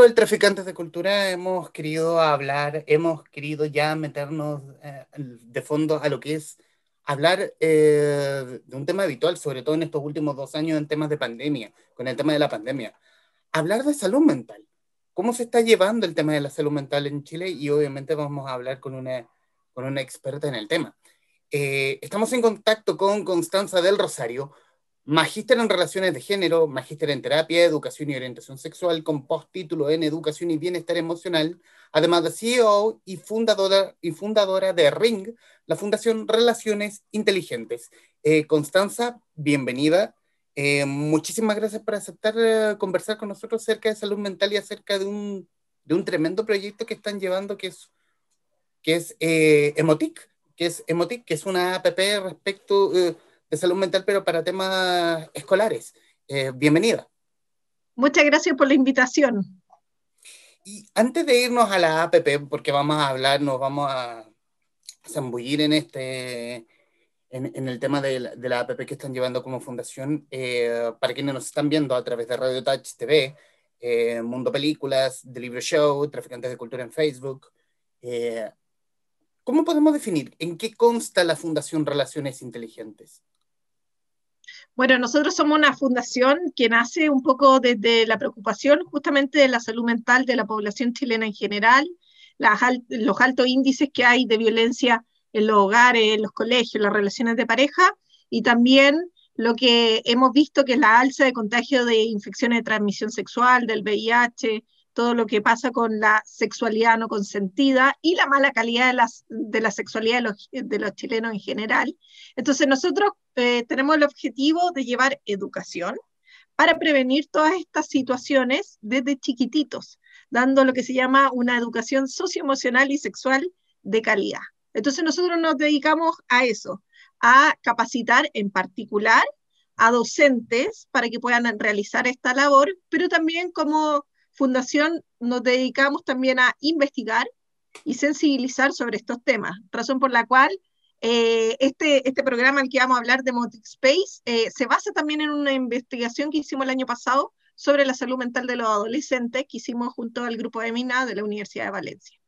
del Traficantes de Cultura hemos querido hablar, hemos querido ya meternos de fondo a lo que es hablar de un tema habitual, sobre todo en estos últimos 2 años en temas de pandemia, con el tema de la pandemia. Hablar de salud mental. ¿Cómo se está llevando el tema de la salud mental en Chile? Y obviamente vamos a hablar con una experta en el tema. Estamos en contacto con Constanza del Rosario, magíster en Relaciones de Género, magíster en Terapia, Educación y Orientación Sexual, con postítulo en Educación y Bienestar Emocional, además de CEO y fundadora de RING, la Fundación Relaciones Inteligentes. Constanza, bienvenida. Muchísimas gracias por aceptar conversar con nosotros acerca de salud mental y acerca de un tremendo proyecto que están llevando que es Emotic, que es una app respecto de salud mental, pero para temas escolares. Bienvenida. Muchas gracias por la invitación. Y antes de irnos a la app, porque vamos a hablar, nos vamos a zambullir en el tema de la app que están llevando como fundación, para quienes nos están viendo a través de Radio Touch TV, Mundo Películas, The Libro Show, Traficantes de Cultura en Facebook. ¿Cómo podemos definir en qué consta la Fundación Relaciones Inteligentes? Bueno, nosotros somos una fundación que nace un poco desde la preocupación justamente de la salud mental de la población chilena en general, los altos índices que hay de violencia en los hogares, en los colegios, las relaciones de pareja, y también lo que hemos visto que es la alza de contagio de infecciones de transmisión sexual, del VIH, todo lo que pasa con la sexualidad no consentida y la mala calidad de la sexualidad de los chilenos en general. Entonces nosotros tenemos el objetivo de llevar educación para prevenir todas estas situaciones desde chiquititos, dando lo que se llama una educación socioemocional y sexual de calidad. Entonces nosotros nos dedicamos a eso, a capacitar en particular a docentes para que puedan realizar esta labor, pero también como fundación nos dedicamos también a investigar y sensibilizar sobre estos temas, razón por la cual este programa al que vamos a hablar de Motic Space se basa también en una investigación que hicimos el año pasado sobre la salud mental de los adolescentes que hicimos junto al grupo de MINA de la Universidad de Valencia.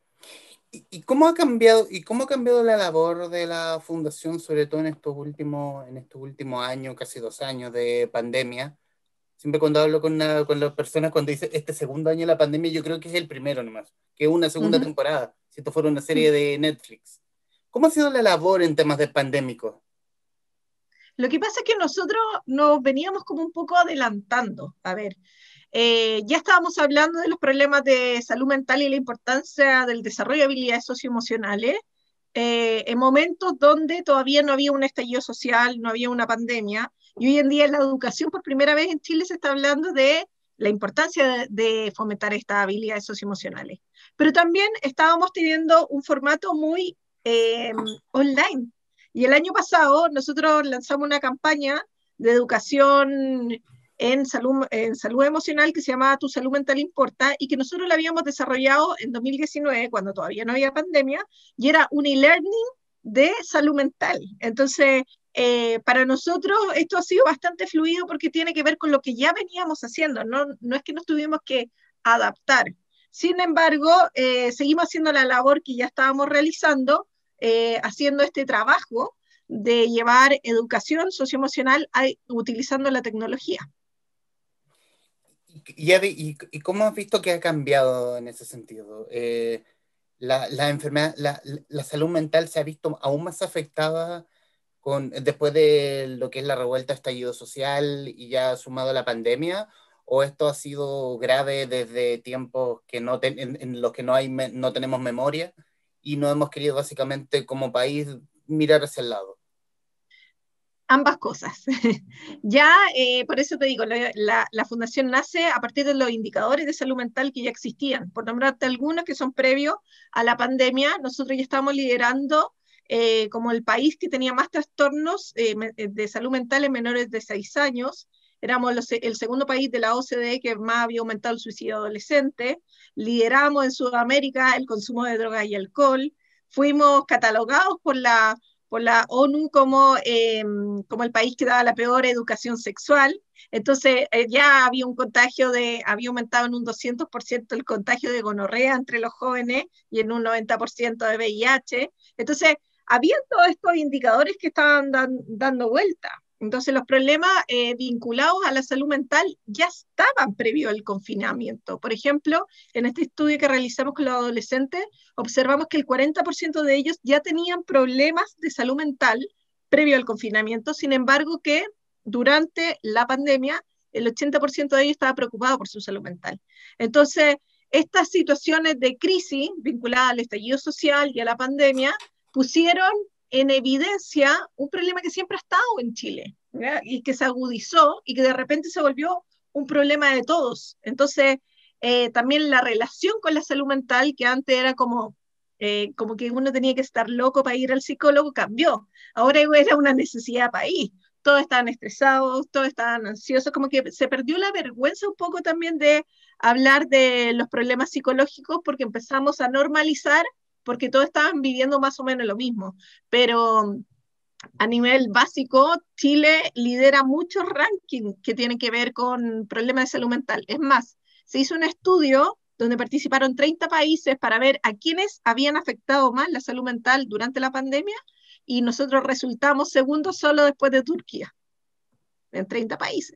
¿Y cómo ha cambiado la labor de la fundación, sobre todo en estos últimos años, casi 2 años de pandemia? Siempre cuando hablo con las personas, cuando dice este segundo año de la pandemia, yo creo que es el primero nomás, que es una segunda temporada, si esto fuera una serie de Netflix. ¿Cómo ha sido la labor en temas de pandémicos? Lo que pasa es que nosotros nos veníamos como un poco adelantando. A ver, ya estábamos hablando de los problemas de salud mental y la importancia del desarrollo de habilidades socioemocionales en momentos donde todavía no había un estallido social, no había una pandemia, y hoy en día en la educación por primera vez en Chile se está hablando de la importancia de fomentar estas habilidades socioemocionales. Pero también estábamos teniendo un formato muy online. Y el año pasado nosotros lanzamos una campaña de educación en salud emocional que se llamaba Tu Salud Mental Importa y que nosotros la habíamos desarrollado en 2019 cuando todavía no había pandemia y era un e-learning de salud mental. Entonces, para nosotros esto ha sido bastante fluido porque tiene que ver con lo que ya veníamos haciendo, no es que nos tuvimos que adaptar. Sin embargo, seguimos haciendo la labor que ya estábamos realizando, haciendo este trabajo de llevar educación socioemocional utilizando la tecnología. ¿Y cómo has visto que ha cambiado en ese sentido? La enfermedad, la salud mental se ha visto aún más afectada después de lo que es la revuelta, estallido social y ya sumado a la pandemia, o esto ha sido grave desde tiempos que en los que no tenemos memoria y no hemos querido básicamente como país mirar hacia el lado? Ambas cosas. Ya, por eso te digo, la fundación nace a partir de los indicadores de salud mental que ya existían. Por nombrarte algunos que son previos a la pandemia, nosotros ya estamos liderando como el país que tenía más trastornos de salud mental en menores de 6 años. Éramos el segundo país de la OCDE que más había aumentado el suicidio adolescente. Lideramos en Sudamérica el consumo de drogas y alcohol. Fuimos catalogados por la ONU como el país que daba la peor educación sexual. Entonces ya había había aumentado en un 200% el contagio de gonorrea entre los jóvenes y en un 90% de VIH. Entonces, había todos estos indicadores que estaban dando vuelta. Entonces, los problemas vinculados a la salud mental ya estaban previo al confinamiento. Por ejemplo, en este estudio que realizamos con los adolescentes, observamos que el 40% de ellos ya tenían problemas de salud mental previo al confinamiento, sin embargo que durante la pandemia el 80% de ellos estaba preocupado por su salud mental. Entonces, estas situaciones de crisis vinculadas al estallido social y a la pandemia pusieron en evidencia un problema que siempre ha estado en Chile, ¿ya? Y que se agudizó y que de repente se volvió un problema de todos. Entonces, también la relación con la salud mental, que antes era como que uno tenía que estar loco para ir al psicólogo, cambió. Ahora era una necesidad país. Todos estaban estresados, todos estaban ansiosos, como que se perdió la vergüenza un poco también de hablar de los problemas psicológicos porque empezamos a normalizar, porque todos estaban viviendo más o menos lo mismo. Pero a nivel básico, Chile lidera muchos rankings que tienen que ver con problemas de salud mental. Es más, se hizo un estudio donde participaron 30 países para ver a quiénes habían afectado más la salud mental durante la pandemia y nosotros resultamos segundos solo después de Turquía, en 30 países.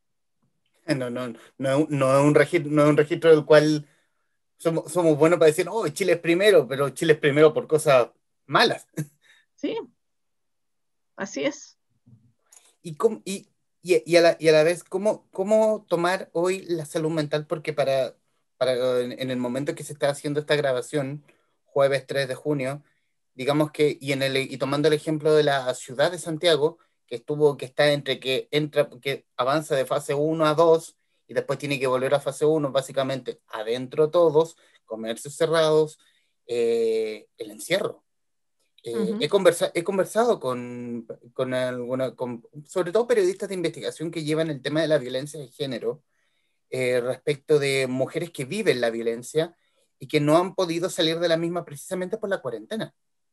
No es un registro, no es un registro del cual somos buenos para decir, oh, Chile es primero, pero Chile es primero por cosas malas. Sí, así es. Y, y a la vez, ¿cómo tomar hoy la salud mental? Porque en el momento que se está haciendo esta grabación, jueves 3 de junio, digamos que, y tomando el ejemplo de la ciudad de Santiago, que está que avanza de fase 1 a 2 y después tiene que volver a fase 1 básicamente adentro todos, comercios cerrados, el encierro. Ujú. He conversado sobre todo periodistas de investigación que llevan el tema de la violencia de género, respecto de mujeres que viven la violencia y que no han podido salir de la misma precisamente por la cuarentena.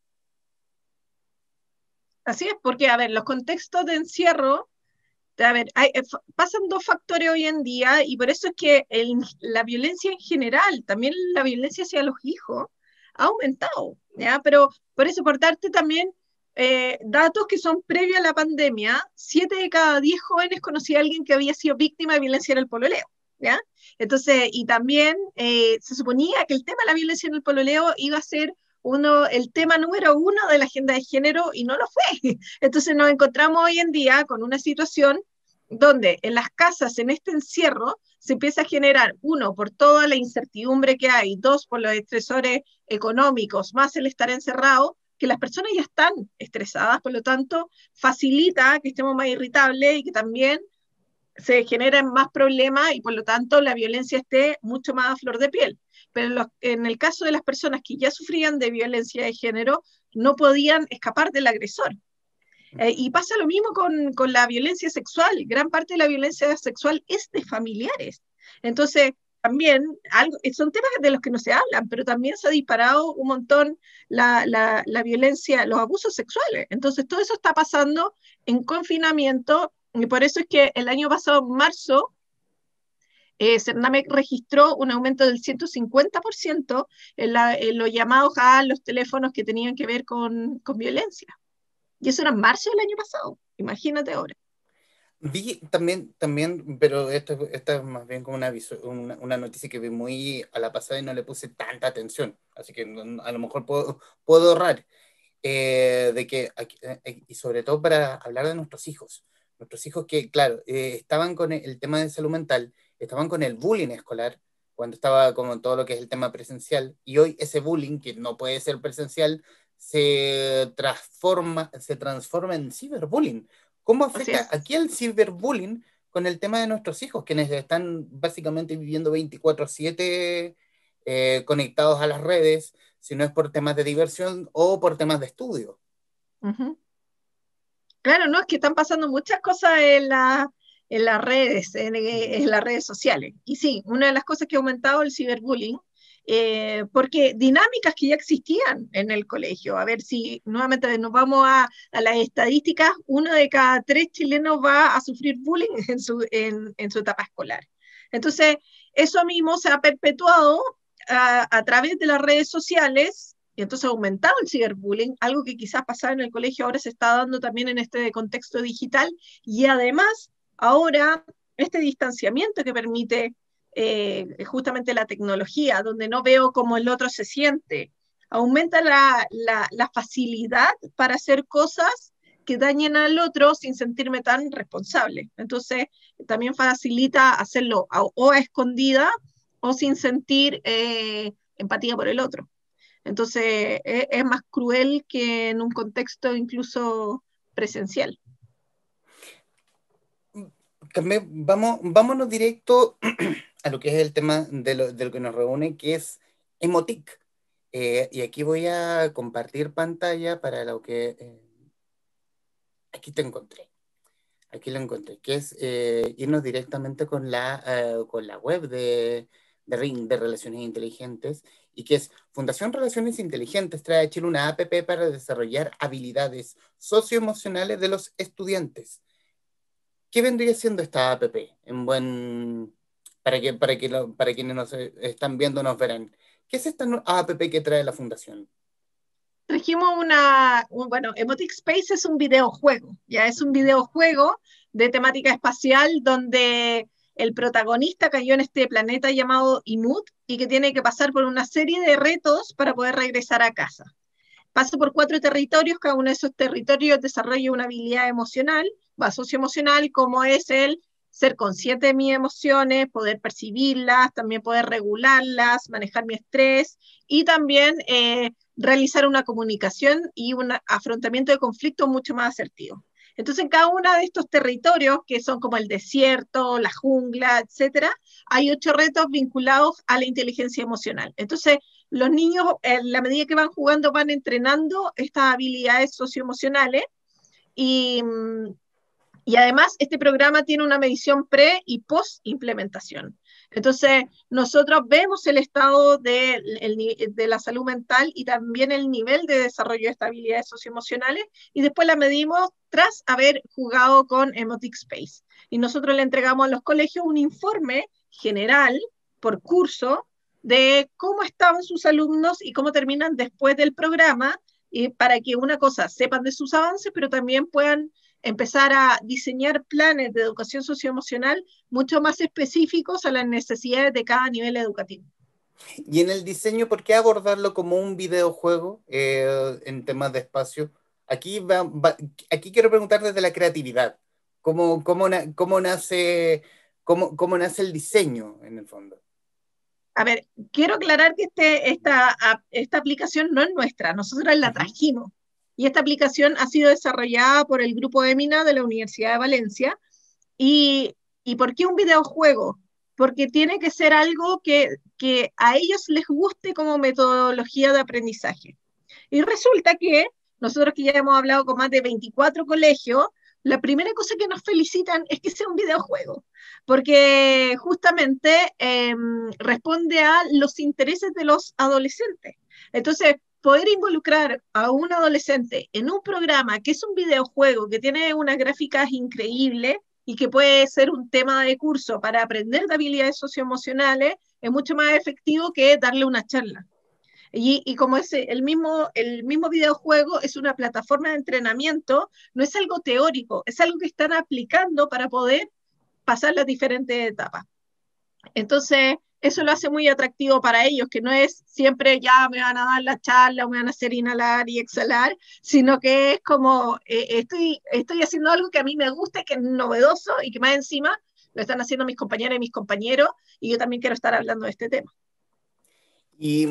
Así es, porque, a ver, los contextos de encierro, a ver, pasan dos factores hoy en día y por eso es que la violencia en general, también la violencia hacia los hijos, ha aumentado, ¿ya? Pero por eso, por darte también datos que son previos a la pandemia, 7 de cada 10 jóvenes conocía a alguien que había sido víctima de violencia en el pololeo, ¿ya? Entonces, y también se suponía que el tema de la violencia en el pololeo iba a ser el tema número uno de la agenda de género y no lo fue. Entonces nos encontramos hoy en día con una situación donde en las casas, en este encierro, se empieza a generar, uno, por toda la incertidumbre que hay, dos, por los estresores económicos, más el estar encerrado, que las personas ya están estresadas, por lo tanto, facilita que estemos más irritables y que también se generen más problemas y por lo tanto la violencia esté mucho más a flor de piel. Pero en el caso de las personas que ya sufrían de violencia de género, no podían escapar del agresor. Y pasa lo mismo con la violencia sexual. Gran parte de la violencia sexual es de familiares. Entonces, también son temas de los que no se hablan, pero también se ha disparado un montón la violencia, los abusos sexuales. Entonces, todo eso está pasando en confinamiento y por eso es que el año pasado, en marzo, Cername registró un aumento del 150% en los llamados a los teléfonos que tenían que ver con violencia. Y eso era en marzo del año pasado. Imagínate ahora. Vi también, pero esta es más bien como una noticia que vi muy a la pasada y no le puse tanta atención, así que a lo mejor puedo ahorrar, y sobre todo para hablar de nuestros hijos que, claro, estaban con el tema de salud mental, estaban con el bullying escolar, cuando estaba como todo lo que es el tema presencial, y hoy ese bullying, que no puede ser presencial, se transforma en ciberbullying. ¿Cómo Así afecta es. aquí el ciberbullying con el tema de nuestros hijos, quienes están básicamente viviendo 24/7 conectados a las redes, si no es por temas de diversión o por temas de estudio? Ujú. Claro, no, es que están pasando muchas cosas en las redes, en las redes sociales. Y sí, una de las cosas que ha aumentado el ciberbullying, porque dinámicas que ya existían en el colegio. A ver si nuevamente nos vamos a las estadísticas, uno de cada tres chilenos va a sufrir bullying en su etapa escolar. Entonces, eso mismo se ha perpetuado a través de las redes sociales, y entonces ha aumentado el ciberbullying, algo que quizás pasaba en el colegio, ahora se está dando también en este contexto digital, y además, ahora, este distanciamiento que permite justamente la tecnología, donde no veo cómo el otro se siente, aumenta la facilidad para hacer cosas que dañen al otro sin sentirme tan responsable. Entonces, también facilita hacerlo o a escondida o sin sentir empatía por el otro. Entonces, es más cruel que en un contexto incluso presencial. Vámonos directo a lo que es el tema de lo que nos reúne, que es Emotic. Y aquí voy a compartir pantalla para lo que... aquí te encontré. Aquí lo encontré, que es irnos directamente con la web de RING, de Relaciones Inteligentes, y que es Fundación Relaciones Inteligentes trae a Chile una APP para desarrollar habilidades socioemocionales de los estudiantes. ¿Qué vendría siendo esta APP? Para quienes nos están viendo nos verán. ¿Qué es esta APP que trae la Fundación? Trajimos bueno, Emotic Space es un videojuego, ya es un videojuego de temática espacial donde el protagonista cayó en este planeta llamado Imut y que tiene que pasar por una serie de retos para poder regresar a casa. Pasa por 4 territorios, cada uno de esos territorios desarrolla una habilidad emocional, va socioemocional, como es el ser consciente de mis emociones, poder percibirlas, también poder regularlas, manejar mi estrés y también realizar una comunicación y un afrontamiento de conflicto mucho más asertivo. Entonces, en cada uno de estos territorios, que son como el desierto, la jungla, etcétera, hay 8 retos vinculados a la inteligencia emocional. Entonces, los niños, en la medida que van jugando, van entrenando estas habilidades socioemocionales y, y además este programa tiene una medición pre y post implementación. Entonces, nosotros vemos el estado de la salud mental y también el nivel de desarrollo de estas habilidades socioemocionales y después la medimos tras haber jugado con Emotic Space. Y nosotros le entregamos a los colegios un informe general por curso de cómo estaban sus alumnos y cómo terminan después del programa, y para que una cosa sepan de sus avances, pero también puedan empezar a diseñar planes de educación socioemocional mucho más específicos a las necesidades de cada nivel educativo. Y en el diseño, ¿por qué abordarlo como un videojuego en temas de espacio? Aquí quiero preguntar desde la creatividad. ¿Cómo nace, cómo nace el diseño en el fondo? A ver, quiero aclarar que esta aplicación no es nuestra, nosotros la Ujú. trajimos. Y esta aplicación ha sido desarrollada por el grupo EMINA de la Universidad de Valencia. ¿Y por qué un videojuego? Porque tiene que ser algo que a ellos les guste como metodología de aprendizaje. Y resulta que nosotros que ya hemos hablado con más de 24 colegios, la primera cosa que nos felicitan es que sea un videojuego, porque justamente responde a los intereses de los adolescentes. Entonces, poder involucrar a un adolescente en un programa que es un videojuego, que tiene unas gráficas increíbles y que puede ser un tema de curso para aprender de habilidades socioemocionales, es mucho más efectivo que darle una charla. Y como es el mismo videojuego es una plataforma de entrenamiento, no es algo teórico, es algo que están aplicando para poder pasar las diferentes etapas. Entonces, eso lo hace muy atractivo para ellos, que no es siempre ya me van a dar la charla o me van a hacer inhalar y exhalar, sino que es como estoy haciendo algo que a mí me gusta, que es novedoso y que más encima lo están haciendo mis compañeras y mis compañeros, y yo también quiero estar hablando de este tema. Y,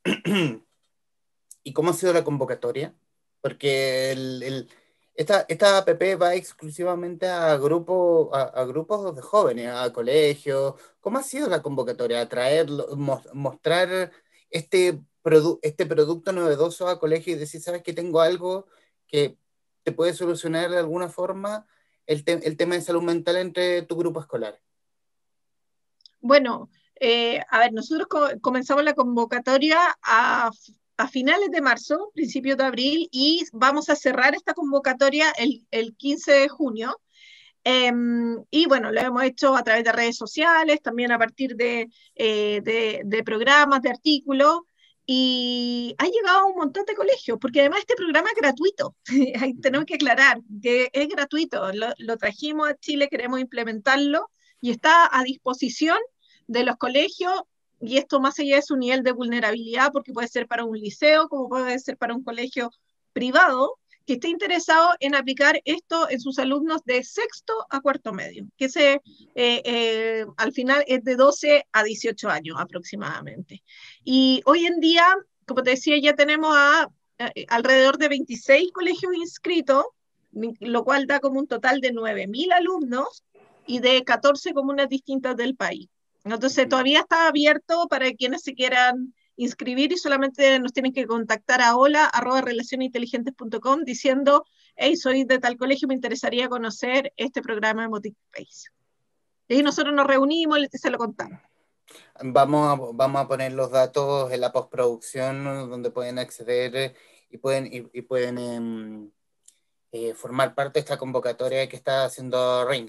¿Y cómo ha sido la convocatoria? Porque esta app va exclusivamente a grupos de jóvenes, a colegios. ¿Cómo ha sido la convocatoria? Atraer, mostrar este producto novedoso a colegios y decir, ¿sabes que tengo algo que te puede solucionar de alguna forma el tema de salud mental entre tu grupo escolar? Bueno, A ver, nosotros comenzamos la convocatoria a finales de marzo, principios de abril, y vamos a cerrar esta convocatoria el 15 de junio. Y bueno, lo hemos hecho a través de redes sociales, también a partir de programas, de artículos, y ha llegado a un montón de colegios, porque además este programa es gratuito. Ahí tenemos que aclarar que es gratuito, lo trajimos a Chile, queremos implementarlo, y está a disposición de los colegios, y esto más allá de su nivel de vulnerabilidad, porque puede ser para un liceo, como puede ser para un colegio privado, que esté interesado en aplicar esto en sus alumnos de sexto a cuarto medio, que al final es de 12 a 18 años aproximadamente. Y hoy en día, como te decía, ya tenemos alrededor de 26 colegios inscritos, lo cual da como un total de 9.000 alumnos y de 14 comunas distintas del país. Entonces todavía está abierto para quienes se quieran inscribir y solamente nos tienen que contactar a hola@relacionesinteligentes.com diciendo, hey, soy de tal colegio, me interesaría conocer este programa de Motic Space. Y ahí nosotros nos reunimos y se lo contamos. Vamos a poner los datos en la postproducción donde pueden acceder y pueden formar parte de esta convocatoria que está haciendo Ring.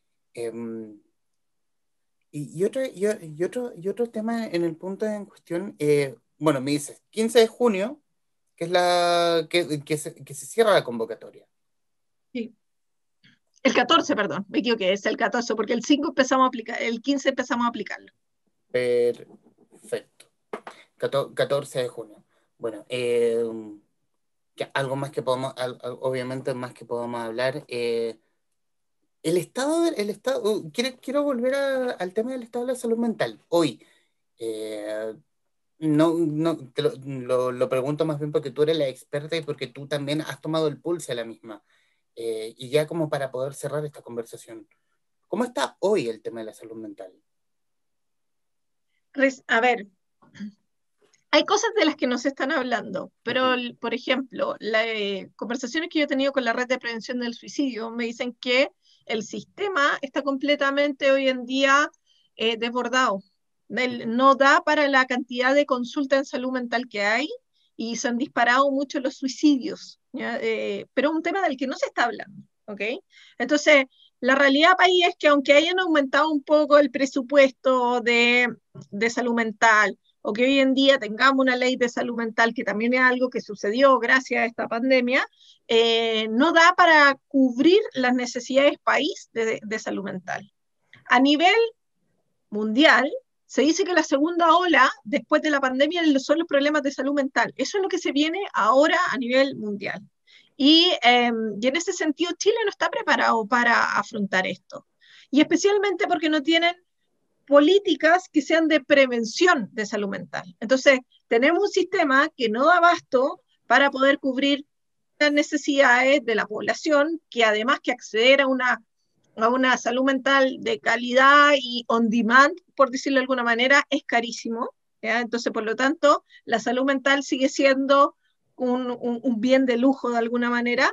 Y otro tema en el punto en cuestión, bueno, me dices, 15 de junio, que es que se cierra la convocatoria. Sí. El 14, perdón, me equivoqué, es el 14, porque el 5 empezamos a aplicar, el 15 empezamos a aplicarlo. Perfecto. 14 de junio. Bueno, algo más que podamos, obviamente más que podamos hablar. Quiero volver al tema del estado de la salud mental. Hoy, eh, no, lo pregunto más bien porque tú eres la experta y porque tú también has tomado el pulso a la misma. Y ya como para poder cerrar esta conversación, ¿cómo está hoy el tema de la salud mental? A ver, hay cosas de las que no se están hablando, pero, Ujú. por ejemplo, las conversaciones que yo he tenido con la red de prevención del suicidio me dicen que el sistema está completamente hoy en día desbordado. No da para la cantidad de consulta en salud mental que hay y se han disparado mucho los suicidios, ¿ya? Pero es un tema del que no se está hablando, ¿ok? Entonces, la realidad país es que aunque hayan aumentado un poco el presupuesto de salud mental, o que hoy en día tengamos una ley de salud mental, que también es algo que sucedió gracias a esta pandemia, no da para cubrir las necesidades país de salud mental. A nivel mundial, se dice que la segunda ola después de la pandemia son los problemas de salud mental. Eso es lo que se viene ahora a nivel mundial. Y en ese sentido, Chile no está preparado para afrontar esto. Y especialmente porque no tienen políticas que sean de prevención de salud mental. Entonces, tenemos un sistema que no da abasto para poder cubrir las necesidades de la población, que además que acceder a una salud mental de calidad y on demand, por decirlo de alguna manera, es carísimo. ¿Ya? Entonces, por lo tanto, la salud mental sigue siendo un bien de lujo de alguna manera.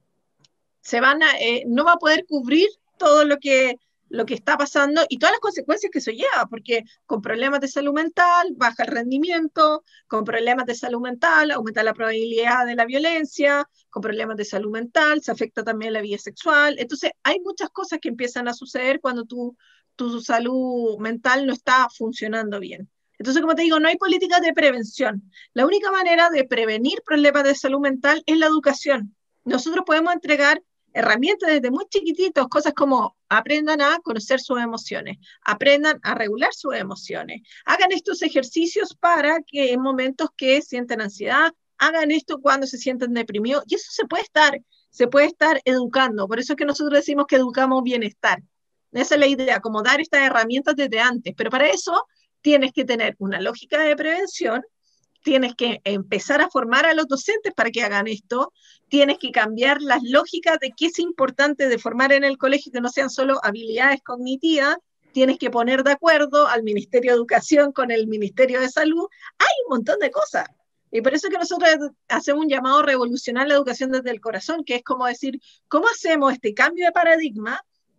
No va a poder cubrir todo lo que está pasando y todas las consecuencias que eso lleva, porque con problemas de salud mental baja el rendimiento, con problemas de salud mental aumenta la probabilidad de la violencia, con problemas de salud mental se afecta también la vida sexual. Entonces, hay muchas cosas que empiezan a suceder cuando tu salud mental no está funcionando bien. Entonces, como te digo, no hay políticas de prevención. La única manera de prevenir problemas de salud mental es la educación. Nosotros podemos entregar herramientas desde muy chiquititos, cosas como aprendan a conocer sus emociones, aprendan a regular sus emociones, hagan estos ejercicios para que en momentos que sienten ansiedad, hagan esto cuando se sienten deprimidos, y eso se puede estar educando, por eso es que nosotros decimos que educamos bienestar. Esa es la idea, como dar estas herramientas desde antes, pero para eso tienes que tener una lógica de prevención, tienes que empezar a formar a los docentes para que hagan esto, tienes que cambiar las lógicas de qué es importante de formar en el colegio, que no sean solo habilidades cognitivas, tienes que poner de acuerdo al Ministerio de Educación con el Ministerio de Salud, hay un montón de cosas. Y por eso es que nosotros hacemos un llamado a revolucionar la educación desde el corazón, que es como decir, ¿cómo hacemos este cambio de paradigma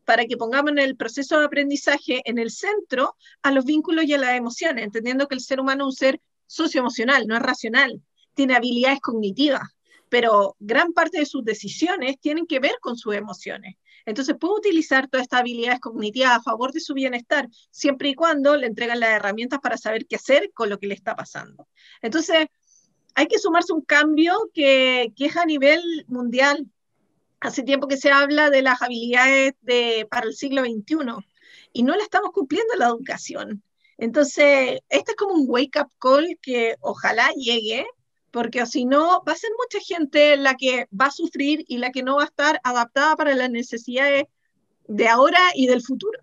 para que pongamos en el proceso de aprendizaje en el centro a los vínculos y a las emociones, entendiendo que el ser humano es un ser socioemocional, no es racional, tiene habilidades cognitivas, pero gran parte de sus decisiones tienen que ver con sus emociones. Entonces puede utilizar todas estas habilidades cognitivas a favor de su bienestar, siempre y cuando le entregan las herramientas para saber qué hacer con lo que le está pasando. Entonces, hay que sumarse un cambio que es a nivel mundial. Hace tiempo que se habla de las habilidades para el siglo XXI y no la estamos cumpliendo en la educación. Entonces, este es como un wake-up call que ojalá llegue, porque o si no, va a ser mucha gente la que va a sufrir y la que no va a estar adaptada para las necesidades de ahora y del futuro.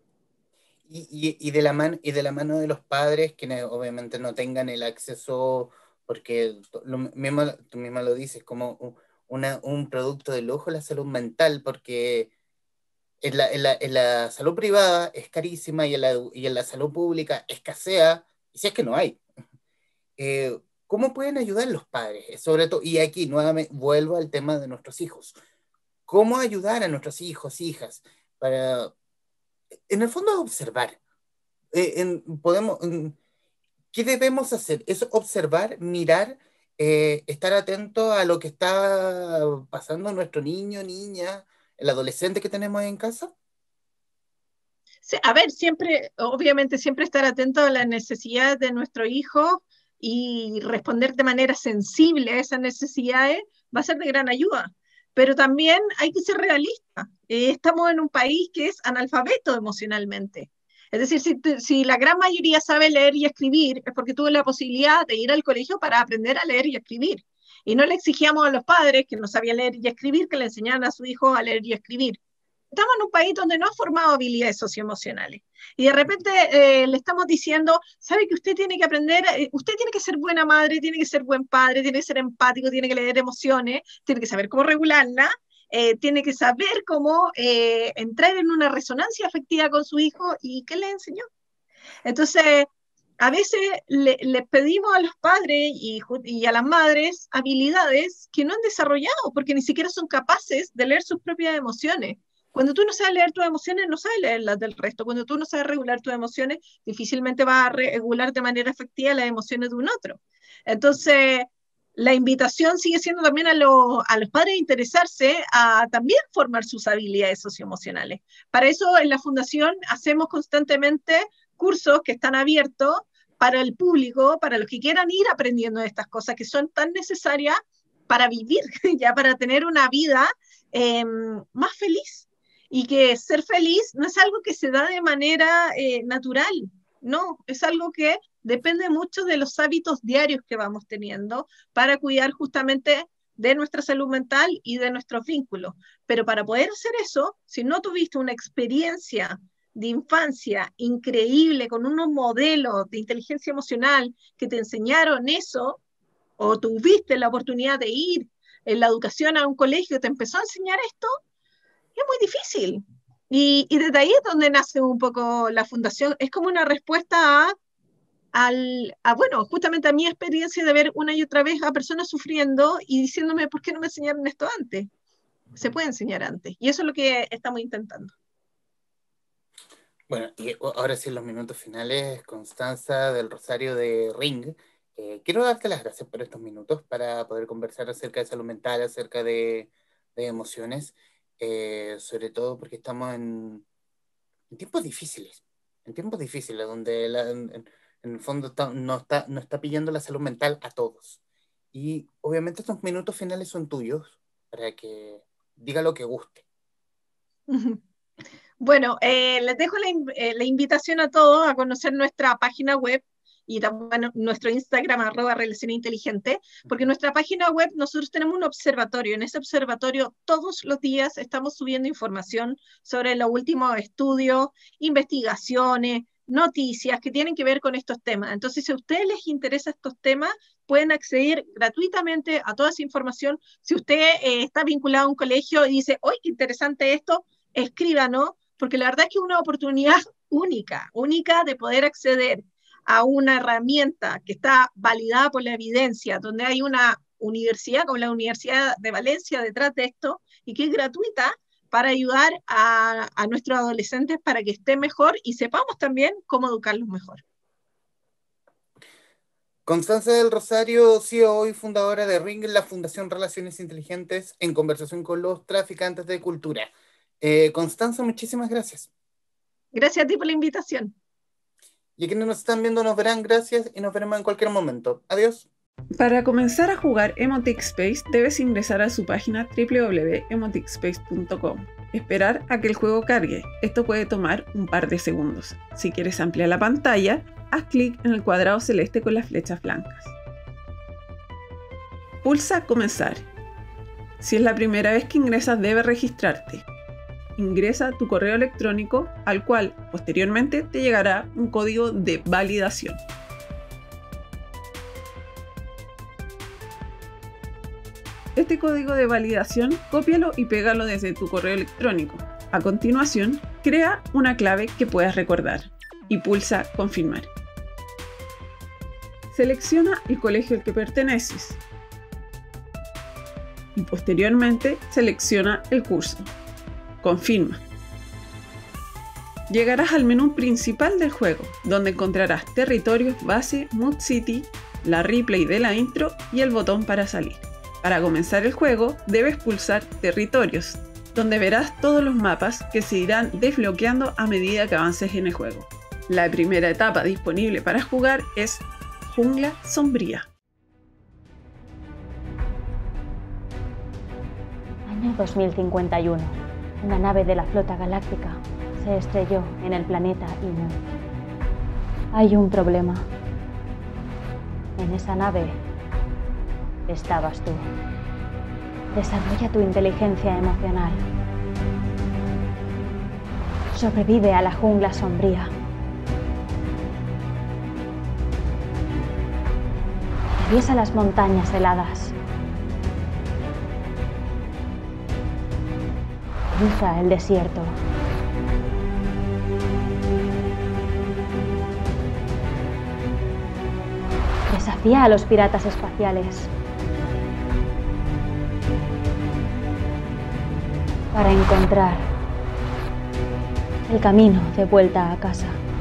Y de la mano de los padres, quienes obviamente no tengan el acceso, porque tú misma lo dices, como un producto de lujo la salud mental, porque en la salud privada es carísima y en la salud pública escasea, y si es que no hay. ¿Cómo pueden ayudar los padres? Sobre todo, y aquí nuevamente vuelvo al tema de nuestros hijos. ¿Cómo ayudar a nuestros hijos, hijas? Para, en el fondo, observar. Podemos, ¿qué debemos hacer? Es observar, mirar, estar atento a lo que está pasando nuestro niño, niña, el adolescente que tenemos en casa. A ver, siempre, obviamente, siempre estar atento a las necesidades de nuestro hijo y responder de manera sensible a esas necesidades va a ser de gran ayuda. Pero también hay que ser realista. Estamos en un país que es analfabeto emocionalmente. Es decir, si la gran mayoría sabe leer y escribir, es porque tuvo la posibilidad de ir al colegio para aprender a leer y escribir. Y no le exigíamos a los padres que no sabían leer y escribir que le enseñaran a su hijo a leer y escribir. Estamos en un país donde no ha formado habilidades socioemocionales. Y de repente le estamos diciendo, sabe que usted tiene que aprender, usted tiene que ser buena madre, tiene que ser buen padre, tiene que ser empático, tiene que leer emociones, tiene que saber cómo regularla, tiene que saber cómo entrar en una resonancia afectiva con su hijo. ¿Y qué le enseñó? Entonces, a veces le pedimos a los padres y a las madres habilidades que no han desarrollado porque ni siquiera son capaces de leer sus propias emociones. Cuando tú no sabes leer tus emociones, no sabes leer las del resto. Cuando tú no sabes regular tus emociones, difícilmente vas a regular de manera efectiva las emociones de un otro. Entonces, la invitación sigue siendo también a los padres interesarse a también formar sus habilidades socioemocionales. Para eso en la Fundación hacemos constantemente cursos que están abiertos para el público, para los que quieran ir aprendiendo estas cosas que son tan necesarias para vivir, ya para tener una vida más feliz. Y que ser feliz no es algo que se da de manera natural, no, es algo que depende mucho de los hábitos diarios que vamos teniendo para cuidar justamente de nuestra salud mental y de nuestros vínculos. Pero para poder hacer eso, si no tuviste una experiencia de infancia increíble con unos modelos de inteligencia emocional que te enseñaron eso, o tuviste la oportunidad de ir en la educación a un colegio, te empezó a enseñar esto, es muy difícil. Y desde ahí es donde nace un poco la fundación. Es como una respuesta bueno, justamente a mi experiencia de ver una y otra vez a personas sufriendo y diciéndome, ¿por qué no me enseñaron esto antes? Se puede enseñar antes. Y eso es lo que estamos intentando. Bueno, y ahora sí, en los minutos finales, Constanza del Rosario de Ring. Quiero darte las gracias por estos minutos para poder conversar acerca de salud mental, acerca de emociones, sobre todo porque estamos en tiempos difíciles, donde en el fondo no está pillando la salud mental a todos. Y obviamente estos minutos finales son tuyos para que diga lo que guste. Bueno, les dejo la invitación a todos a conocer nuestra página web y también nuestro Instagram, @relación inteligente, porque en nuestra página web nosotros tenemos un observatorio. En ese observatorio todos los días estamos subiendo información sobre los últimos estudios, investigaciones, noticias que tienen que ver con estos temas. Entonces, si a ustedes les interesan estos temas, pueden acceder gratuitamente a toda esa información. Si usted está vinculado a un colegio y dice, ¡oye, qué interesante esto!, escríbanos, porque la verdad es que es una oportunidad única de poder acceder a una herramienta que está validada por la evidencia, donde hay una universidad como la Universidad de Valencia detrás de esto y que es gratuita para ayudar a nuestros adolescentes para que estén mejor y sepamos también cómo educarlos mejor. Constanza del Rosario, CEO y fundadora de Ring, la Fundación Relaciones Inteligentes, en conversación con los traficantes de cultura. Constanza, muchísimas gracias. Gracias a ti por la invitación. Y a quienes nos están viendo nos verán, gracias, y nos veremos en cualquier momento. Adiós. Para comenzar a jugar Emotic Space debes ingresar a su página www.emoticspace.com. Esperar a que el juego cargue. Esto puede tomar un par de segundos. Si quieres ampliar la pantalla, haz clic en el cuadrado celeste con las flechas blancas. Pulsa Comenzar. Si es la primera vez que ingresas, debes registrarte. Ingresa tu correo electrónico, al cual posteriormente te llegará un código de validación. Este código de validación, cópialo y pégalo desde tu correo electrónico. A continuación, crea una clave que puedas recordar y pulsa Confirmar. Selecciona el colegio al que perteneces y posteriormente selecciona el curso. Confirma. Llegarás al menú principal del juego, donde encontrarás territorios, base, Mood City, la replay de la intro y el botón para salir. Para comenzar el juego, debes pulsar Territorios, donde verás todos los mapas que se irán desbloqueando a medida que avances en el juego. La primera etapa disponible para jugar es Jungla Sombría. Año 2051. Una nave de la flota galáctica se estrelló en el planeta Inu. Hay un problema. En esa nave estabas tú. Desarrolla tu inteligencia emocional. Sobrevive a la jungla sombría. Atraviesa las montañas heladas. Cruza el desierto. Desafía a los piratas espaciales. Para encontrar el camino de vuelta a casa.